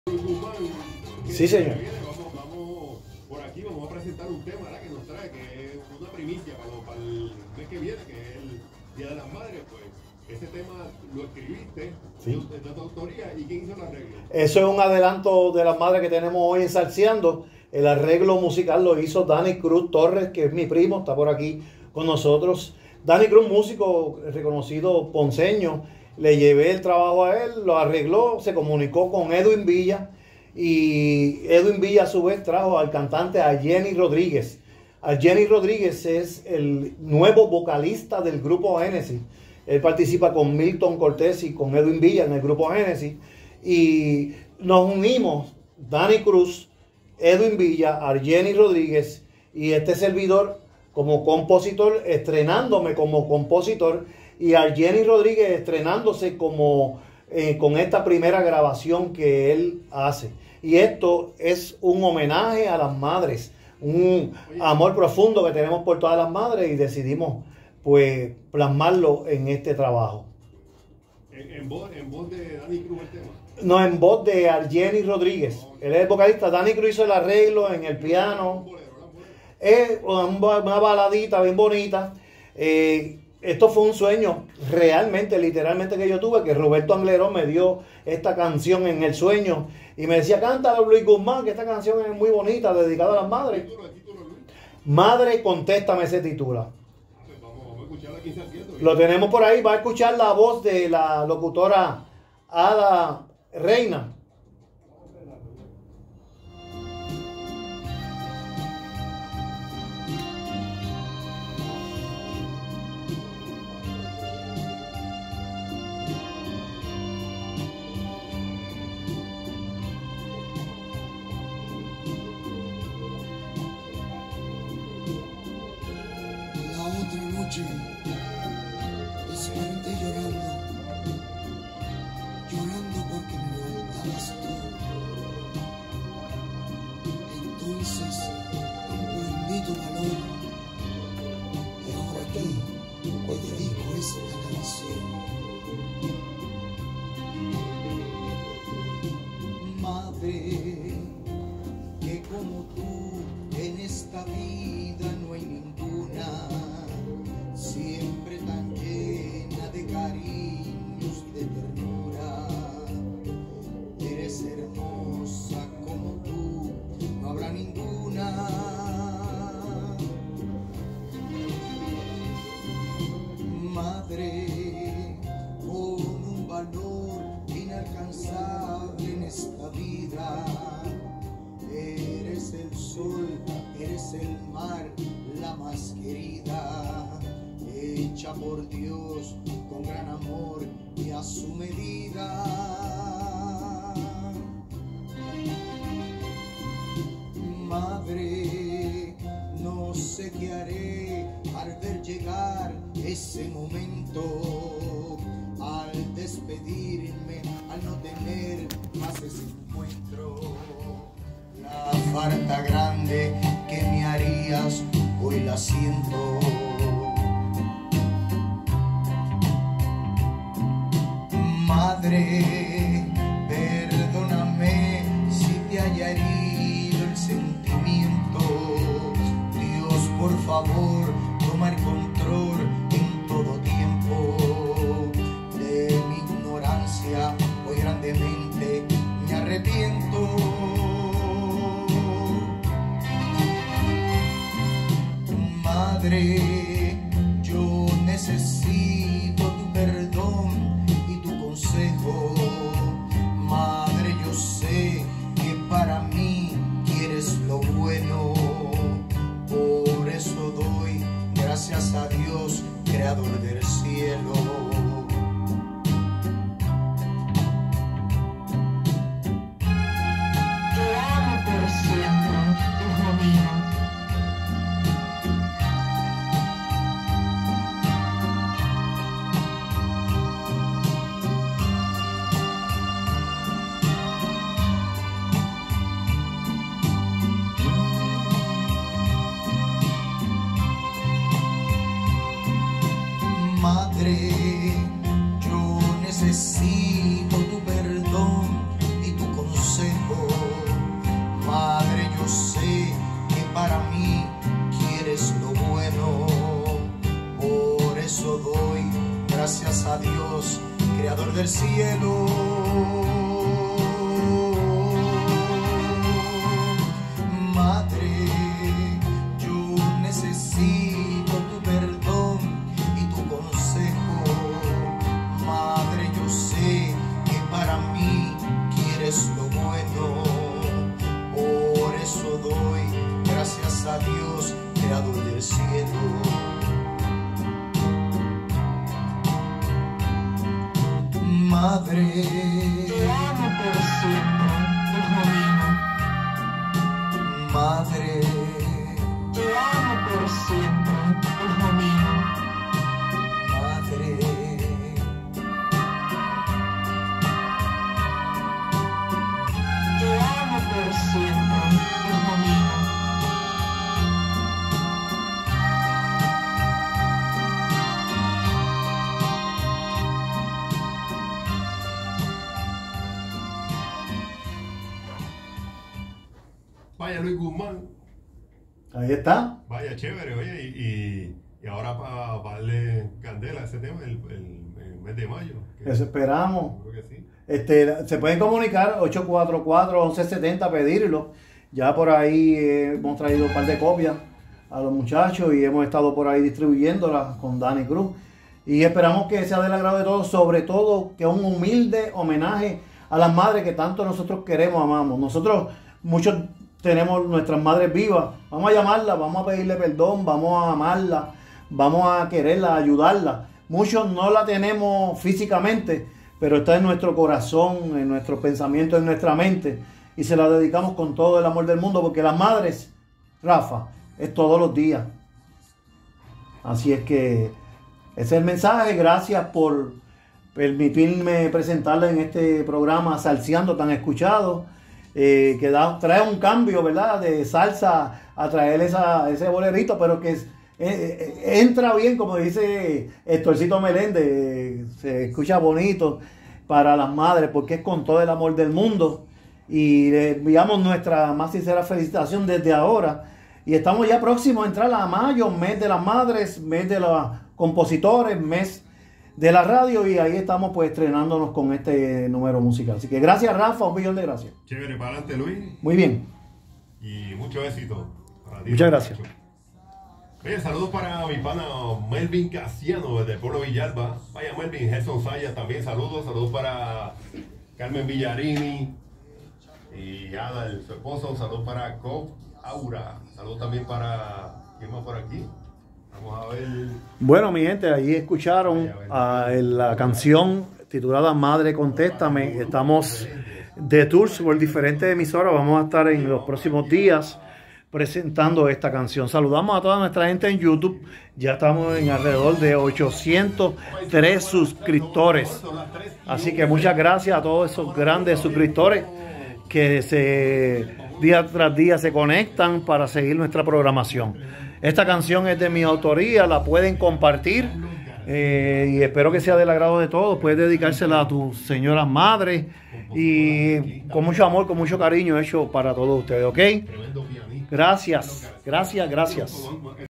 Sí, señor. Vamos por aquí, vamos a presentar un tema, ¿verdad?, que nos trae, que es una primicia para el mes que viene, que es el Día de las Madres. Pues ese tema lo escribiste, sí, de tu autoría, ¿y quién hizo el arreglo? Eso es un adelanto de las madres que tenemos hoy en Salseando. El arreglo musical lo hizo Dani Cruz Torres, que es mi primo, está por aquí con nosotros. Dani Cruz, músico reconocido ponceño, le llevé el trabajo a él, lo arregló, se comunicó con Edwin Villa, y Edwin Villa a su vez trajo al cantante a Jenny Rodríguez. Jenny Rodríguez es el nuevo vocalista del grupo Génesis. Él participa con Milton Cortés y con Edwin Villa en el grupo Génesis. Y nos unimos, Dani Cruz, Edwin Villa, Jenny Rodríguez y este servidor como compositor, estrenándome como compositor, y Jenny Rodríguez estrenándose como con esta primera grabación que él hace. Y esto es un homenaje a las madres, un amor profundo que tenemos por todas las madres, y decidimos pues plasmarlo en este trabajo. ¿En voz de Dani Cruz el tema? No, en voz de Jenny Rodríguez. Él es el vocalista. Dani Cruz hizo el arreglo en el piano. Es una baladita bien bonita. Esto fue un sueño realmente, literalmente, que yo tuve, que Roberto Angleró me dio esta canción en el sueño y me decía: cántala, Luis Guzmán, que esta canción es muy bonita, dedicada a las madres. Madre, contéstame, se titula. Vamos a escucharla aquí Salseando. Lo tenemos por ahí, va a escuchar la voz de la locutora Ada Reina. Desperté llorando porque me faltabas tú. Entonces comprendí tu valor y ahora aquí te dedico esta canción. Madre, que como tú en esta vida no hay ninguna, siempre tan llena de cariños y de ternura. Eres hermosa como tú, no habrá ninguna. Madre, con un valor inalcanzable en esta vida. Eres el sol, eres el mar, la más querida, hecha por Dios con gran amor y a su medida. Madre, no sé qué haré al ver llegar ese momento, al despedirme, al no tener más ese encuentro. La falta grande que me harías hoy la siento. Madre, perdóname si te haya herido el sentimiento. Dios, por favor, toma el control en todo tiempo. De mi ignorancia, hoy grandemente me arrepiento. Madre, yo necesito tu perdón y tu consejo. Madre, yo sé que para mí quieres lo bueno. Por eso doy gracias a Dios, creador del cielo. Te amo por siempre, hijo mío. gracias a Dios, creador del cielo. Madre, yo necesito tu perdón y tu consejo. Madre, yo sé que para mí quieres lo bueno. Por eso doy gracias a Dios, creador del cielo. Madre, te amo por siempre, hijo mío. Madre, Te amo por siempre, hijo mío. Madre, Te amo por siempre, hijo mío. Vaya Luis Guzmán, Ahí está. vaya chévere, oye, y ahora para darle candela a ese tema, el mes de mayo. Eso esperamos. Creo que sí. Se pueden comunicar 844-1170, pedirlo. Ya por ahí hemos traído un par de copias a los muchachos y hemos estado por ahí distribuyéndolas con Dani Cruz. Y esperamos que sea del agrado de todos, sobre todo que un humilde homenaje a las madres que tanto nosotros queremos, amamos. Nosotros, muchos tenemos nuestras madres vivas. Vamos a llamarlas, vamos a pedirle perdón, vamos a amarla, vamos a quererla, a ayudarla. Muchos no la tenemos físicamente, pero está en nuestro corazón, en nuestros pensamientos, en nuestra mente. Y se la dedicamos con todo el amor del mundo, porque las madres, Rafa, es todos los días. Así es que ese es el mensaje. Gracias por permitirme presentarla en este programa Salseando tan escuchado. Que trae un cambio, ¿verdad? De salsa a traer ese bolerito, pero que entra bien, como dice Hectorcito Meléndez, se escucha bonito para las madres, porque es con todo el amor del mundo. Y le enviamos nuestra más sincera felicitación desde ahora. Y estamos ya próximos a entrar a mayo, mes de las madres, mes de los compositores, mes de la radio, y ahí estamos pues estrenándonos con este número musical. Así que gracias, Rafa, un millón de gracias. Chévere, para adelante, Luis. Muy bien. Y mucho éxito para ti. Muchas gracias. Oye, saludos para mi pana Melvin Casiano desde el pueblo Villalba. Vaya Melvin, Gerson Saya también, saludos. Saludos para Carmen Villarini y Ada, su esposo. Saludos para Cof Aura. Saludos también para... ¿Quién más por aquí? Vamos a ver. Bueno, mi gente, ahí escucharon la canción titulada Madre Contéstame. Estamos de tours por diferentes emisoras. Vamos a estar en los próximos días presentando esta canción. Saludamos a toda nuestra gente en YouTube. Ya estamos en alrededor de 803 suscriptores. Así que muchas gracias a todos esos grandes suscriptores que día tras día se conectan para seguir nuestra programación. Esta canción es de mi autoría, la pueden compartir y espero que sea del agrado de todos. Puedes dedicársela a tu señora madre y con mucho amor, con mucho cariño hecho para todos ustedes, ¿ok? Gracias, gracias, gracias.